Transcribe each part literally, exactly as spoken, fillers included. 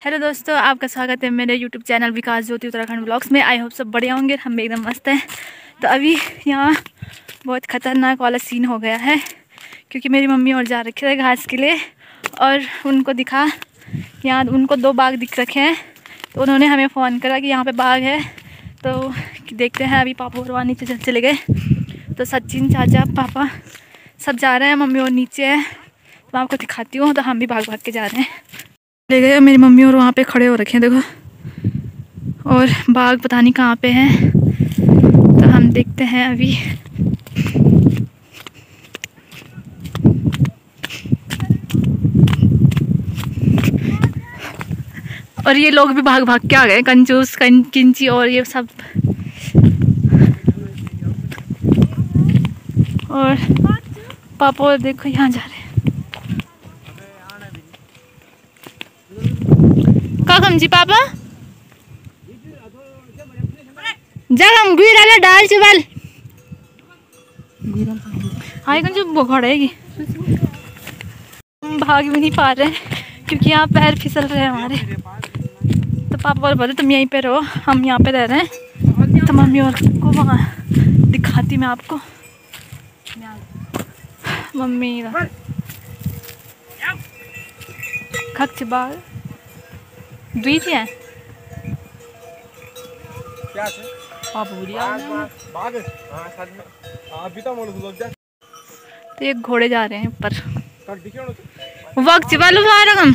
Hello दोस्तों, आपका स्वागत है मेरे YouTube channel Vikas Jyoti Uttarakhand vlogs में। आई होप सब बढ़िया होंगे, हम एकदम मस्त हैं। तो अभी यहाँ बहुत ख़तरनाक वाला सीन हो गया है क्योंकि मेरी मम्मी और जा रखे थे घास के लिए और उनको दिखा यहाँ उनको दो बाघ दिख रखे हैं। तो उन्होंने हमें फ़ोन करा कि यहाँ पे बाघ है। तो देखते हैं, अभी पापा और वहाँ नीचे चले गए। तो सचिन, चाचा, पापा सब जा रहे हैं, मम्मी और नीचे है। तो मैं आपको दिखाती हूँ। तो हम भी भाग भाग के जा रहे हैं। ले गए मेरी मम्मी और वहाँ पे खड़े हो रखे हैं, देखो। और बाघ पता नहीं कहाँ पे हैं। तो हम देखते हैं अभी। और ये लोग भी भाग भाग के आ गए, कंजूस, कं, किंची और ये सब। और पापा और देखो यहाँ जा रहे हैं। कम जी पापा जब हम गिरा डाल चुबल हाई कौन जो घोड़ेगी। हम भाग भी नहीं पा रहे हैं क्योंकि यहाँ पैर फिसल रहे हैं हमारे। तो पापा और बोले तुम यहीं पे रहो, हम यहाँ पे रह रहे हैं। तो मम्मी और को वहाँ दिखाती मैं आपको। मम्मी खक बाल दुई थी हैं क्या है आप बुढ़िया बाग हां साथ में आप भी तो मोल लोग जा। तो ये घोड़े जा रहे हैं ऊपर वक्त वालों आ रहा हम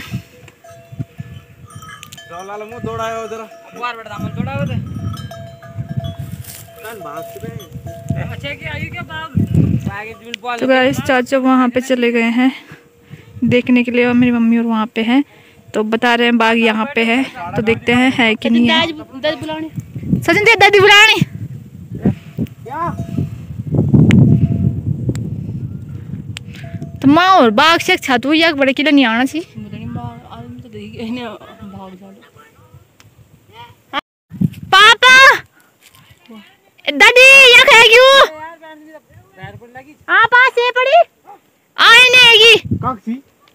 लाल मुंह दौड़ायो उधर बार बेटा दामन दौड़ायो उधर कान भाग पे अच्छा के आई क्या बाग। तो गाइस चाचा वहाँ पे चले गए हैं देखने के लिए और मेरी मम्मी और वहाँ पे हैं। तो बता रहे हैं बाघ यहाँ पे है। तो देखते हैं है कि नहीं है। सचिन दे दादी बुलानी तो माँ और बाघ से छातू या बड़े किलो नहीं आना सी पापा दादी या खाए क्यों हाँ पास है पड़ी आए नहीं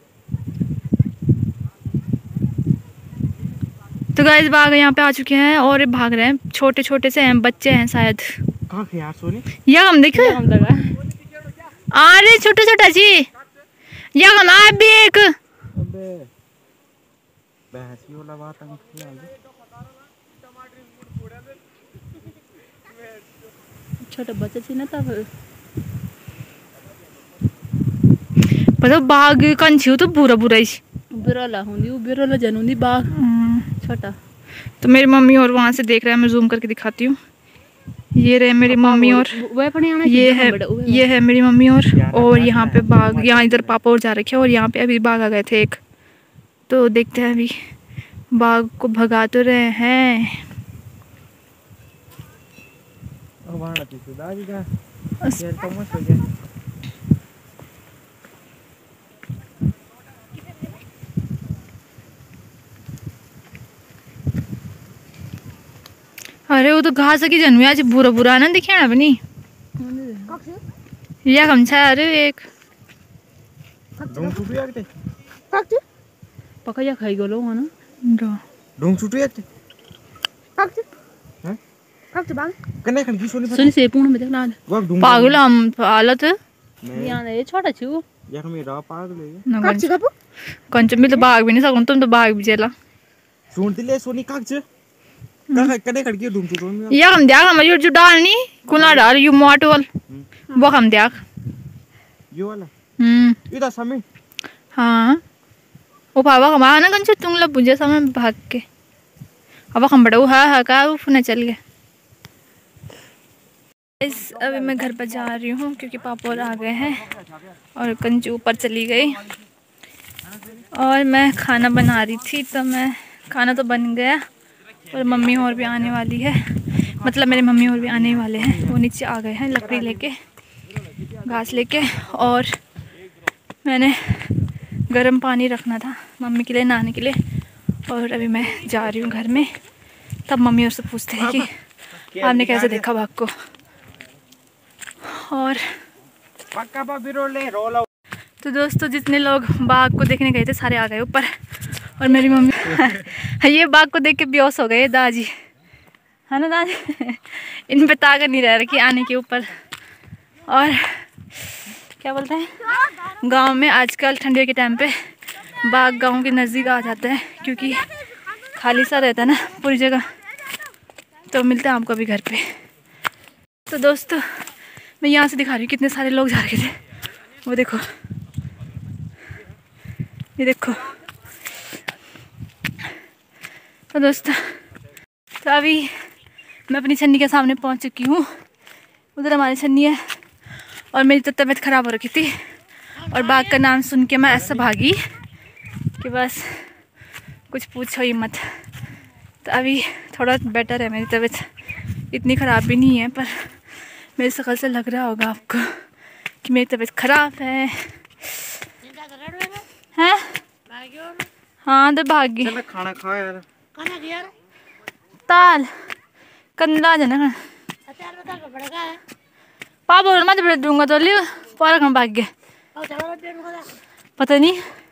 तो गाइस बाघ यहाँ पे आ चुके हैं और भाग रहे हैं। छोटे छोटे से हैं, बच्चे हैं शायद। कहाँ यार सोनी या हम देखो अरे छोटे छोटा जी या हम आप भी एक छोटा बच्चा थी ना तब पता बाघ कंछी तो बुरा बुरा ही बिरला होंगी वो बिरला जन होंगी बाघ छोटा। तो मेरी मम्मी और वहाँ से देख रहे हैं, मैं जूम करके दिखाती हूँ। ये रहे मेरी मम्मी और ये है ये है मेरी मम्मी और और यहाँ पे बाघ, यहाँ इधर पापा और जा रखे हैं और यहाँ पे अभी बाघ आ गए थे एक। तो देखते हैं अभी बाघ को भगा तो रहे हैं। अरे वो तो घास की जनू आज बुरा बुरा ना दिखे ना बनी या कम छा। अरे एक पका या खाई गलो है ना डोंग छुटू या पक हैं पक बाग कने खन की सोनी सोनी से पूर्ण में देखना पागल हम हालत यहां ये छोटा छु यार मेरा पागल है कक छ कप कंच में तो भाग भी नहीं सकूं, तुम तो भाग भी चला सुनती ले सोनी कक छ कने कने खड़की ढूंढ छुटू या हम देख हम यो जो डालनी कुना डाल यू मोटोल वो हम देख यो वाला हम्म इधर समय हां ओ पावा कमा ना कंच तुम लोग बुझे समय भाग के अब हम बड़ा हा हा का फुने चल गए। इस अभी मैं घर पर जा रही हूँ क्योंकि पापा और आ गए हैं और कंचू ऊपर चली गई और मैं खाना बना रही थी। तो मैं खाना तो बन गया और मम्मी और भी आने वाली है, मतलब मेरे मम्मी और भी आने वाले हैं। वो नीचे आ गए हैं लकड़ी लेके, घास लेके। और मैंने गर्म पानी रखना था मम्मी के लिए नहाने के लिए और अभी मैं जा रही हूँ घर में। तब मम्मी उससे पूछते हैं कि आपने कैसे देखा बाघ को। और तो दोस्तों जितने लोग बाघ को देखने गए थे सारे आ गए ऊपर और मेरी मम्मी ये बाघ को देख के बेहोश हो गए दादी, है ना दादी। इन पे ताकत नहीं रह रखी आने के ऊपर। और क्या बोलते हैं, गांव में आजकल ठंडी के टाइम पे बाघ गांव के नज़दीक आ जाते हैं क्योंकि खाली सा रहता है ना पूरी जगह, तो मिलते हैं आपको अभी घर पे। तो दोस्तों मैं यहाँ से दिखा रही हूँ कितने सारे लोग जा रहे थे, वो देखो, ये देखो। तो दोस्तों तो अभी मैं अपनी छन्नी के सामने पहुँच चुकी हूँ। उधर हमारी छन्नी है और मेरी तो तबीयत ख़राब हो रखी थी और बाघ का नाम सुन के मैं ऐसा भागी कि बस कुछ पूछो ही मत। तो अभी थोड़ा बेटर है मेरी तबीयत, इतनी ख़राब भी नहीं है, पर मेरी शक्ल से लग रहा होगा आपको कि मेरी तबीयत ख़राब है। हैं? हाँ तो भाग गई। खाना खाओ यार। खाना यार ताल कंदा जना अचार बता के पड़ेगा है पापा और मैं तो दूंगा तो लियो पारा भाग गए, और चलो पेट में पता नहीं।